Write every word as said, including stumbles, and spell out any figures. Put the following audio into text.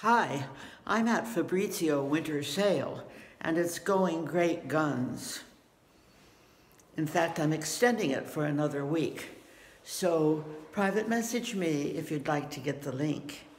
Hi, I'm at Fabrizio Winter Sale, and it's going great guns. In fact, I'm extending it for another week. So private message me if you'd like to get the link.